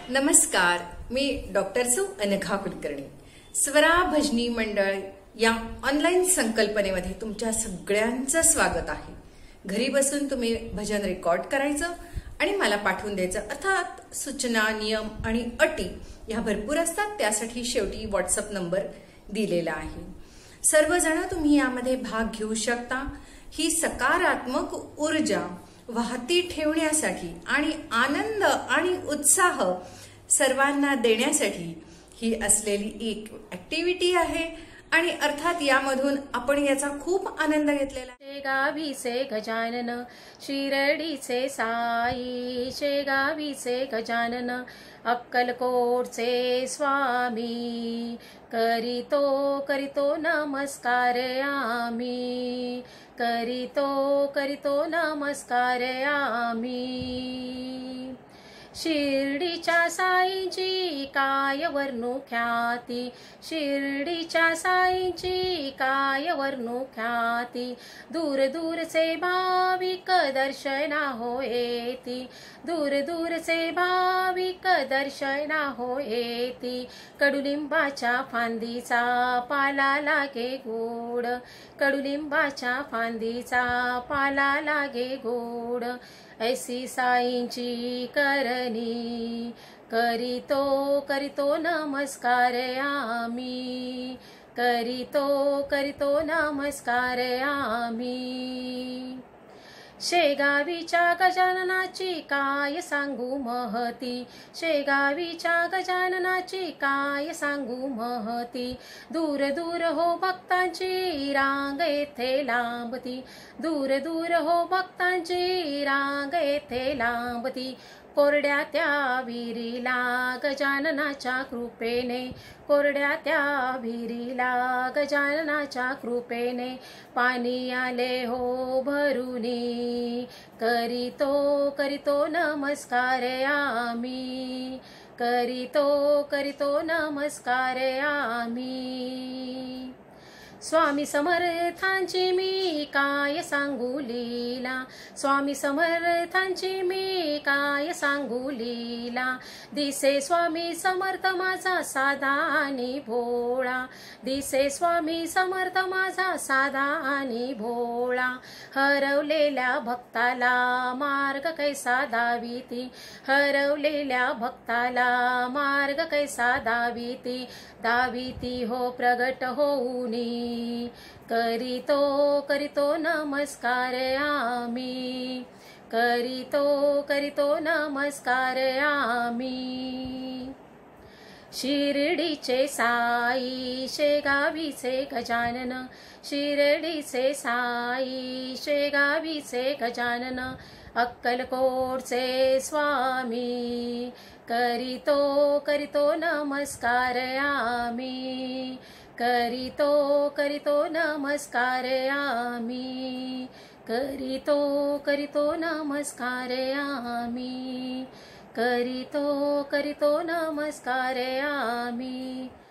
नमस्कार, मी डॉक्टर सौ अनघा कुलकर्णी. स्वरा भजनी मंडळ या ऑनलाईन संकल्पनेमध्ये तुमच्या सगळ्यांचं स्वागत आहे. घरी बसून तुम्ही भजन रेकॉर्ड करायचं आणि मला पाठवून द्यायचं. अर्थात सूचना, नियम आणि अटी या भरपूर असतात. त्यासाठी शेवटी व्हॉट्सअप नंबर दिलेला आहे. सर्वजण तुम्ही यामध्ये भाग घेऊ शकता. ही सकारात्मक ऊर्जा वाहती ठेवण्यासाठी आणि आनंद आणि उत्साह सर्वांना देण्यासाठी ही असलेली एक ऍक्टिव्हिटी आहे आणि अर्थात यामधून आपण याचा खूप आनंद घेतलेला आहे. शेगावीचे गजानन शिर्डीचे साई, शेगावीचे गजानन अक्कलकोटचे स्वामी, करीतो नमस्कार आम्ही, करीतो नमस्कार आम्ही. शिर्डीच्या साईंची काय वर्णू ख्याती, शिर्डीच्या साईंची काय वर्णू ख्याती. दूर दूरचे भाविक दर्शना हो येती, दूर दूरचे भाविक दर्शना हो येती. कडुलिंबाच्या फांदीचा पाला लागे गोड, कडुलिंबाच्या फांदीचा पाला लागे गोड. ऐसी साईंची करणी, करीतो नमस्कार आम्ही, करीतो नमस्कार आम्ही. शेगावीच्या गजाननाची काय सांगू महती, शेगावीच्या गजाननाची काय सांगू महती. दूर दूर हो भक्तांची रांग येथे लांबती, दूर दूर हो भक्तांची रांग येथे लांबती. कोरड्या त्या विहिरीला गजाननाच्या कृपेने, कोरड्या त्या विहिरीला गजाननाच्या कृपेने पाणी आले हो भरुनी. करीतो नमस्कार आम्ही, करीतो नमस्कार आम्ही. स्वामी समर्थांची मी काय सांगू लीला, स्वामी समर्थांची मी काय सांगू लीला. दिसे स्वामी समर्थ माझा साधा आणि भोळा, दिसे स्वामी समर्थ माझा साधा आणि भोळा. हरवलेल्या भक्ताला मार्ग कैसा दाविती, हरवलेल्या भक्ताला मार्ग कैसा दाविती. दाविती हो प्रगट होऊनी, करीतो नमस्कार आम्ही, करीतो नमस्कार आम्ही. शिर्डीचे साई, शेगावीचे गजानन, शिर्डीचे साई, शेगावीचे गजानन अक्कलकोटचे स्वामी. करीतो नमस्कार आम्ही, करीतो नमस्कार आम्ही, करीतो नमस्कार आम्ही, करीतो नमस्कार आम्ही.